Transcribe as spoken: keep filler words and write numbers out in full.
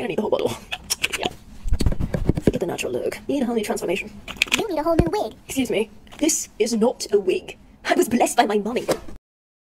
gonna need the whole bottle. Yeah. Forget the natural look. You need a whole new transformation. You need a whole new wig. Excuse me. This is not a wig. I was blessed by my mummy.